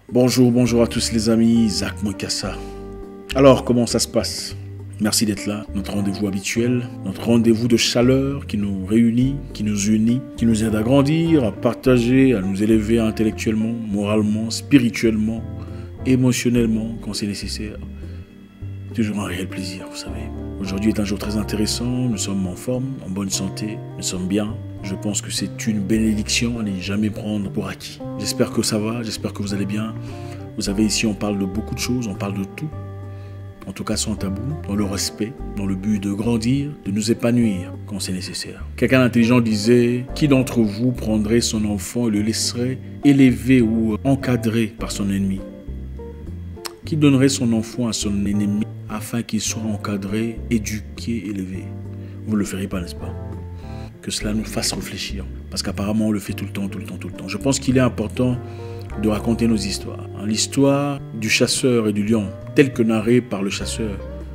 Bonjour à tous les amis, Zach Moukassa. Alors, comment ça se passe? Merci d'être là, notre rendez-vous habituel, notre rendez-vous de chaleur qui nous réunit, qui nous unit, qui nous aide à grandir, à partager, à nous élever intellectuellement, moralement, spirituellement, émotionnellement, quand c'est nécessaire. Toujours un réel plaisir, vous savez. Aujourd'hui est un jour très intéressant, nous sommes en forme, en bonne santé, nous sommes bien. Je pense que c'est une bénédiction à ne jamais prendre pour acquis. J'espère que ça va, j'espère que vous allez bien. Vous savez, ici on parle de beaucoup de choses, on parle de tout. En tout cas sans tabou, dans le respect, dans le but de grandir, de nous épanouir quand c'est nécessaire. Quelqu'un d'intelligent disait « Qui d'entre vous prendrait son enfant et le laisserait élevé ou encadré par son ennemi ?» Qui donnerait son enfant à son ennemi afin qu'il soit encadré, éduqué, élevé? Vous ne le ferez pas, n'est-ce pas? Que cela nous fasse réfléchir. Parce qu'apparemment, on le fait tout le temps. Je pense qu'il est important de raconter nos histoires. L'histoire du chasseur et du lion, telle que narrée par le chasseur,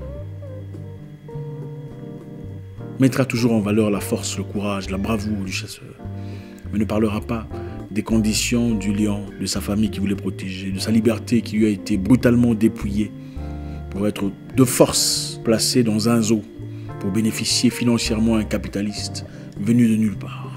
mettra toujours en valeur la force, le courage, la bravoure du chasseur. Mais ne parlera pas des conditions du lion, de sa famille qui voulait protéger, de sa liberté qui lui a été brutalement dépouillée pour être de force placé dans un zoo pour bénéficier financièrement à un capitaliste venu de nulle part.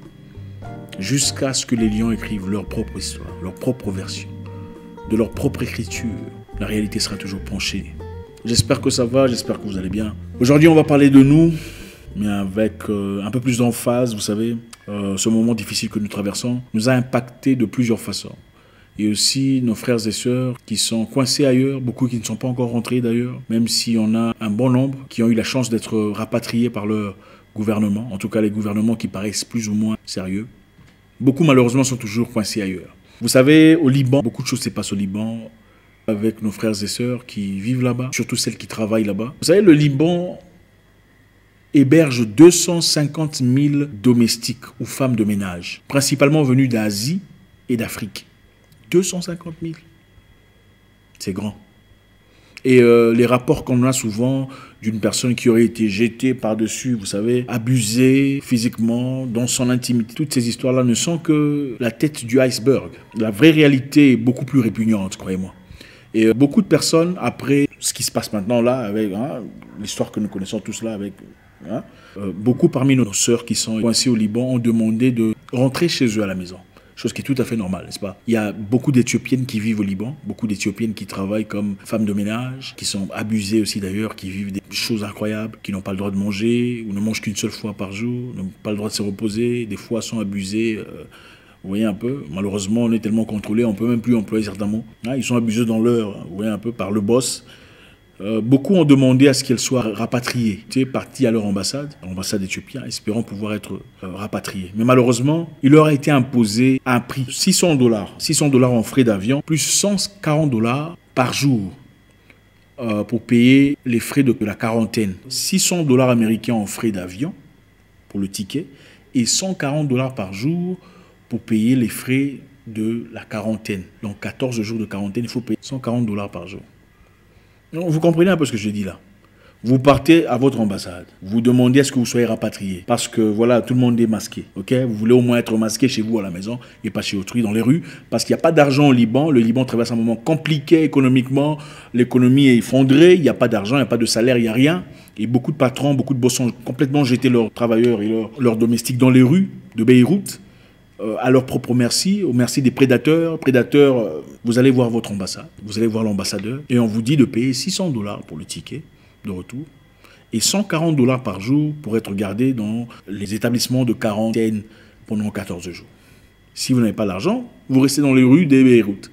Jusqu'à ce que les lions écrivent leur propre histoire, leur propre version, de leur propre écriture, la réalité sera toujours penchée. J'espère que ça va, j'espère que vous allez bien. Aujourd'hui, on va parler de nous, mais avec un peu plus d'emphase, vous savez. Ce moment difficile que nous traversons nous a impacté de plusieurs façons. Et aussi nos frères et sœurs qui sont coincés ailleurs, beaucoup qui ne sont pas encore rentrés d'ailleurs, même si on a un bon nombre qui ont eu la chance d'être rapatriés par leur gouvernement, en tout cas les gouvernements qui paraissent plus ou moins sérieux. Beaucoup malheureusement sont toujours coincés ailleurs. Vous savez, au Liban, beaucoup de choses se passent au Liban avec nos frères et sœurs qui vivent là-bas, surtout celles qui travaillent là-bas. Vous savez, le Liban héberge 250 000 domestiques ou femmes de ménage, principalement venus d'Asie et d'Afrique. 250 000. C'est grand. Et les rapports qu'on a souvent d'une personne qui aurait été jetée par-dessus, vous savez, abusée physiquement, dans son intimité, toutes ces histoires-là ne sont que la tête du iceberg. La vraie réalité est beaucoup plus répugnante, croyez-moi. Et beaucoup de personnes, après ce qui se passe maintenant là, avec l'histoire que nous connaissons tous là, avec beaucoup parmi nos sœurs qui sont coincées au Liban ont demandé de rentrer chez eux à la maison. Chose qui est tout à fait normale, n'est-ce pas? Il y a beaucoup d'Éthiopiennes qui vivent au Liban, beaucoup d'Éthiopiennes qui travaillent comme femmes de ménage, qui sont abusées aussi d'ailleurs, qui vivent des choses incroyables, qui n'ont pas le droit de manger, ou ne mangent qu'une seule fois par jour, n'ont pas le droit de se reposer, des fois sont abusées. Vous voyez un peu, malheureusement on est tellement contrôlé, on ne peut même plus employer certains mots. Ils sont abusés dans l'heure, vous voyez un peu, par le boss. Beaucoup ont demandé à ce qu'elles soient rapatriées, parties à leur ambassade éthiopienne, espérant pouvoir être rapatriées. Mais malheureusement, il leur a été imposé un prix, $600. $600 en frais d'avion, plus $140 par jour pour payer les frais de la quarantaine. $600 américains en frais d'avion pour le ticket et $140 par jour pour payer les frais de la quarantaine. Donc 14 jours de quarantaine, il faut payer $140 par jour. Vous comprenez un peu ce que je dis là. Vous partez à votre ambassade, vous demandez à ce que vous soyez rapatrié, parce que voilà, tout le monde est masqué, ok? Vous voulez au moins être masqué chez vous à la maison et pas chez autrui dans les rues, parce qu'il n'y a pas d'argent au Liban. Le Liban traverse un moment compliqué économiquement, l'économie est effondrée, il n'y a pas d'argent, il n'y a pas de salaire, il n'y a rien. Et beaucoup de patrons, beaucoup de boss ont complètement jeté leurs travailleurs et leurs domestiques dans les rues de Beyrouth, à leur propre merci, au merci des prédateurs. Vous allez voir votre ambassade, vous allez voir l'ambassadeur, et on vous dit de payer $600 pour le ticket de retour, et $140 par jour pour être gardé dans les établissements de quarantaine pendant 14 jours. Si vous n'avez pas l'argent, vous restez dans les rues de Beyrouth.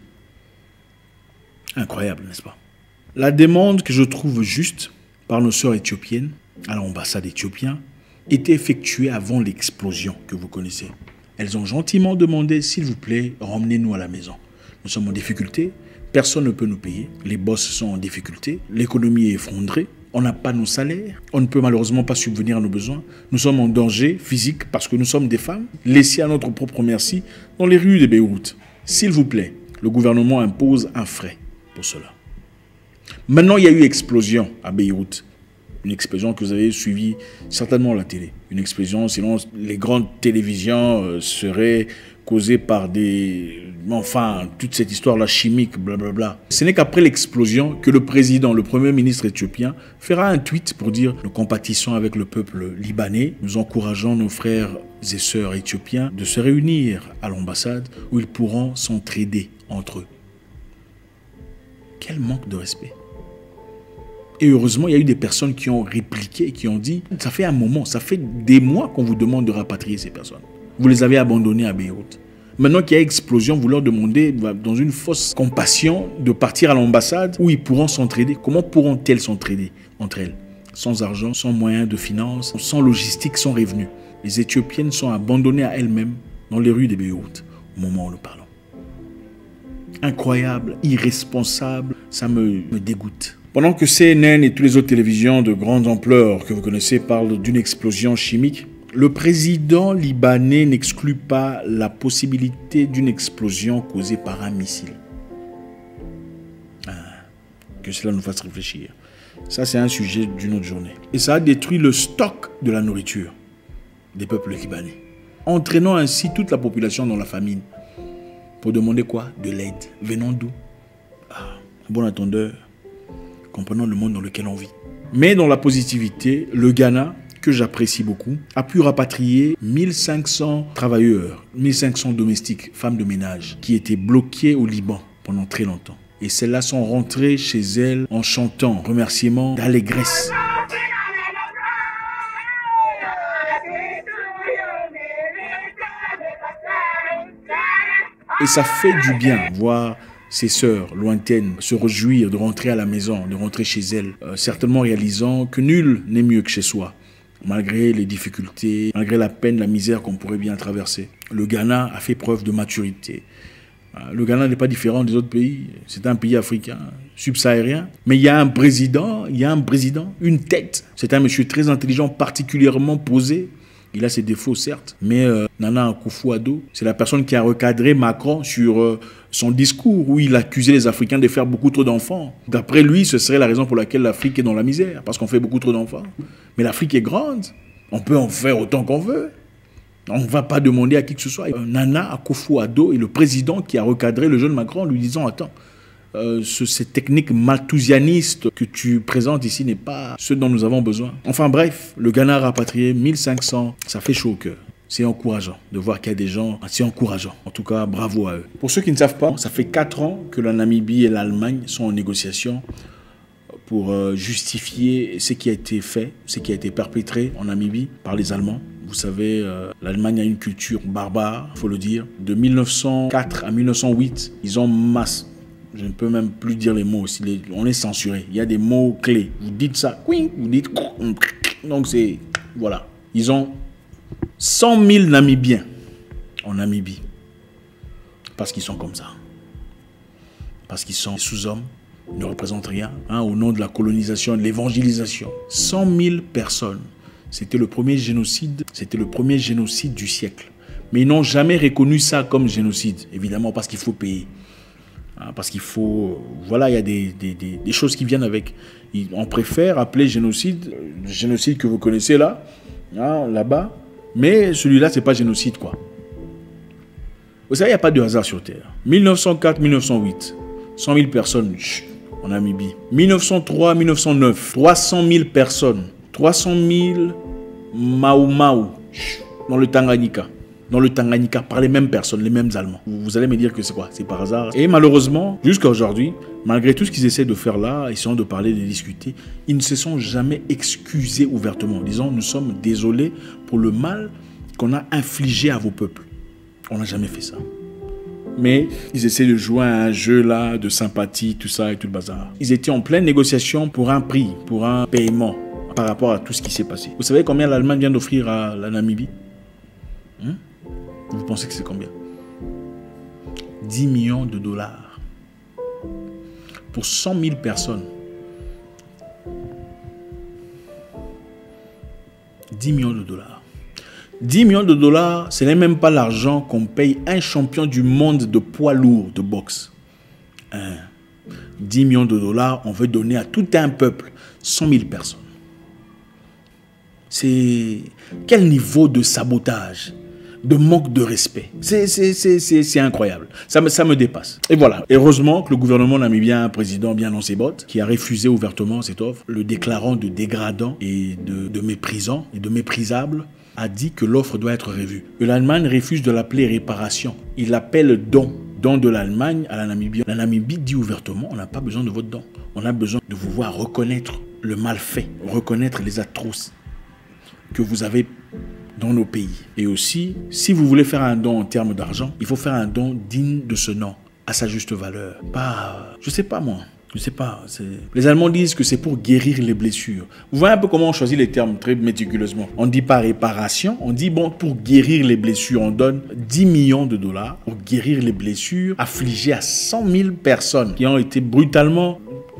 Incroyable, n'est-ce pas? La demande que je trouve juste par nos sœurs éthiopiennes à l'ambassade éthiopienne était effectuée avant l'explosion que vous connaissez. Elles ont gentiment demandé, s'il vous plaît, ramenez-nous à la maison. Nous sommes en difficulté, personne ne peut nous payer, les boss sont en difficulté, l'économie est effondrée, on n'a pas nos salaires, on ne peut malheureusement pas subvenir à nos besoins, nous sommes en danger physique parce que nous sommes des femmes, laissées à notre propre merci dans les rues de Beyrouth. S'il vous plaît, le gouvernement impose un frais pour cela. Maintenant, il y a eu explosion à Beyrouth. Une explosion que vous avez suivie certainement à la télé. Une explosion, sinon les grandes télévisions seraient causée par enfin, toute cette histoire-là chimique, blablabla. Ce n'est qu'après l'explosion que le président, le premier ministre éthiopien, fera un tweet pour dire « Nous compatissons avec le peuple libanais, nous encourageons nos frères et sœurs éthiopiens de se réunir à l'ambassade où ils pourront s'entraider entre eux. » Quel manque de respect. Et heureusement, il y a eu des personnes qui ont répliqué et qui ont dit « Ça fait un moment, ça fait des mois qu'on vous demande de rapatrier ces personnes. Vous les avez abandonnées à Beyrouth. Maintenant qu'il y a explosion, vous leur demandez, dans une fausse compassion, de partir à l'ambassade où ils pourront s'entraider. Comment pourront-elles s'entraider entre elles? Sans argent, sans moyens de finance, sans logistique, sans revenus. Les Éthiopiennes sont abandonnées à elles-mêmes dans les rues de Beyrouth, au moment où nous parlons. Incroyable, irresponsable, ça me dégoûte. Pendant que CNN et toutes les autres télévisions de grande ampleur que vous connaissez parlent d'une explosion chimique, le président libanais n'exclut pas la possibilité d'une explosion causée par un missile. Que cela nous fasse réfléchir. Ça, c'est un sujet d'une autre journée. Et ça a détruit le stock de la nourriture des peuples libanais, entraînant ainsi toute la population dans la famine. Pour demander quoi? De l'aide. Venant d'où? Bon attendeur, comprenons le monde dans lequel on vit. Mais dans la positivité, le Ghana, que j'apprécie beaucoup, a pu rapatrier 1500 travailleurs, 1500 domestiques, femmes de ménage, qui étaient bloqués au Liban pendant très longtemps. Et celles-là sont rentrées chez elles en chantant remerciements d'allégresse. Et ça fait du bien voir ses sœurs lointaines se réjouir de rentrer à la maison, de rentrer chez elles, certainement réalisant que nul n'est mieux que chez soi. Malgré les difficultés, malgré la peine, la misère qu'on pourrait bien traverser. Le Ghana a fait preuve de maturité. Le Ghana n'est pas différent des autres pays. C'est un pays africain, subsahárien. Mais il y a un président, une tête. C'est un monsieur très intelligent, particulièrement posé. Il a ses défauts, certes. Mais Nana Akufo-Addo, c'est la personne qui a recadré Macron sur son discours où il accusait les Africains de faire beaucoup trop d'enfants. D'après lui, ce serait la raison pour laquelle l'Afrique est dans la misère. Parce qu'on fait beaucoup trop d'enfants. Mais l'Afrique est grande. On peut en faire autant qu'on veut. On ne va pas demander à qui que ce soit. Nana Akufo-Addo est le président qui a recadré le jeune Macron en lui disant « Attends, cette technique malthusianiste que tu présentes ici n'est pas ce dont nous avons besoin. » Enfin bref, le Ghana a rapatrié 1500. Ça fait chaud au cœur. C'est encourageant de voir qu'il y a des gens, c'est encourageant. En tout cas, bravo à eux. Pour ceux qui ne savent pas, ça fait 4 ans que la Namibie et l'Allemagne sont en négociation pour justifier ce qui a été fait, ce qui a été perpétré en Namibie par les Allemands. Vous savez, l'Allemagne a une culture barbare, il faut le dire. De 1904 à 1908, ils ont masse. Je ne peux même plus dire les mots aussi. On est censuré. Il y a des mots clés. Vous dites ça, vous dites... Donc c'est... Voilà. Ils ont 100 000 Namibiens en Namibie. Parce qu'ils sont comme ça. Parce qu'ils sont sous-hommes. Ils ne représentent rien. Au nom de la colonisation, de l'évangélisation. 100 000 personnes. C'était le premier génocide. C'était le premier génocide du siècle. Mais ils n'ont jamais reconnu ça comme génocide. Évidemment, parce qu'il faut payer. Parce qu'il faut... Voilà, il y a des choses qui viennent avec. On préfère appeler génocide, le génocide que vous connaissez là, là-bas, mais celui-là, c'est pas génocide, quoi. Vous savez, il n'y a pas de hasard sur Terre. 1904-1908, 100 000 personnes en Namibie. 1903-1909, 300 000 personnes. 300 000 Mau dans le Tanganyika. Dans le Tanganyika, par les mêmes personnes, les mêmes Allemands. Vous allez me dire que c'est quoi? C'est par hasard. Et malheureusement, jusqu'à aujourd'hui, malgré tout ce qu'ils essaient de faire là, essayant de parler, de discuter, ils ne se sont jamais excusés ouvertement. Disons, nous sommes désolés pour le mal qu'on a infligé à vos peuples. On n'a jamais fait ça. Mais ils essaient de jouer à un jeu là, de sympathie, tout ça et tout le bazar. Ils étaient en pleine négociation pour un prix, pour un paiement par rapport à tout ce qui s'est passé. Vous savez combien l'Allemagne vient d'offrir à la Namibie? Vous pensez que c'est combien? 10 millions de dollars. Pour 100 000 personnes. 10 millions de dollars. 10 millions de dollars, ce n'est même pas l'argent qu'on paye un champion du monde de poids lourd de boxe. 10 millions de dollars, on veut donner à tout un peuple. 100 000 personnes. C'est quel niveau de sabotage? de manque de respect. C'est incroyable. Ça me dépasse. Et voilà. Heureusement que le gouvernement namibien, un président bien dans ses bottes, qui a refusé ouvertement cette offre, le déclarant de dégradant et de méprisant et de méprisable, a dit que l'offre doit être revue. L'Allemagne refuse de l'appeler réparation. Il l'appelle don. Don de l'Allemagne à la Namibie. La Namibie dit ouvertement, on n'a pas besoin de votre don. On a besoin de vous voir reconnaître le mal fait, reconnaître les atroces que vous avez dans nos pays. Et aussi, si vous voulez faire un don en termes d'argent, il faut faire un don digne de ce nom, à sa juste valeur. Pas, je sais pas moi. Je sais pas. Les Allemands disent que c'est pour guérir les blessures. Vous voyez un peu comment on choisit les termes très méticuleusement. On ne dit pas réparation, on dit bon, pour guérir les blessures, on donne 10 millions de dollars pour guérir les blessures affligées à 100 000 personnes qui ont été brutalement...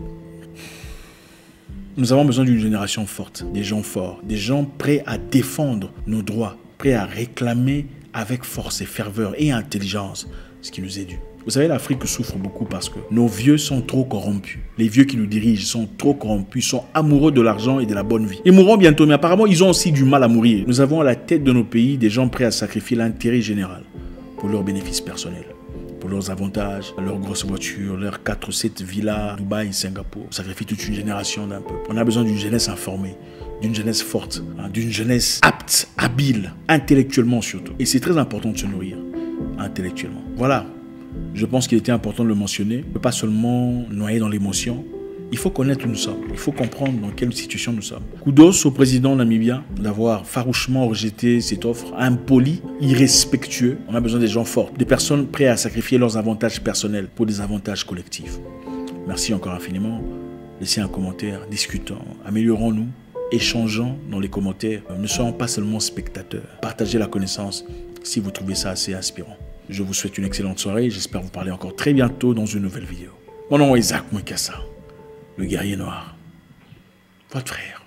Nous avons besoin d'une génération forte, des gens forts, des gens prêts à défendre nos droits, prêts à réclamer avec force et ferveur et intelligence ce qui nous est dû. Vous savez, l'Afrique souffre beaucoup parce que nos vieux sont trop corrompus. Les vieux qui nous dirigent sont trop corrompus, sont amoureux de l'argent et de la bonne vie. Ils mourront bientôt, mais apparemment, ils ont aussi du mal à mourir. Nous avons à la tête de nos pays des gens prêts à sacrifier l'intérêt général pour leurs bénéfices personnels, pour leurs avantages, leurs grosses voitures, leurs 4 ou 7 villas, Dubaï, Singapour. On sacrifie toute une génération d'un peuple. On a besoin d'une jeunesse informée, d'une jeunesse forte, d'une jeunesse apte, habile, intellectuellement surtout. Et c'est très important de se nourrir intellectuellement. Voilà. Je pense qu'il était important de le mentionner. On ne peut pas seulement noyer dans l'émotion. Il faut connaître où nous sommes. Il faut comprendre dans quelle situation nous sommes. Kudos au président namibien d'avoir farouchement rejeté cette offre, impoli, irrespectueux. On a besoin des gens forts, des personnes prêtes à sacrifier leurs avantages personnels pour des avantages collectifs. Merci encore infiniment. Laissez un commentaire, discutons, améliorons-nous, échangeons dans les commentaires. Ne soyons pas seulement spectateurs. Partagez la connaissance si vous trouvez ça assez inspirant. Je vous souhaite une excellente soirée et j'espère vous parler encore très bientôt dans une nouvelle vidéo. Mon nom est Isaac Mwekassa, le guerrier noir, votre frère.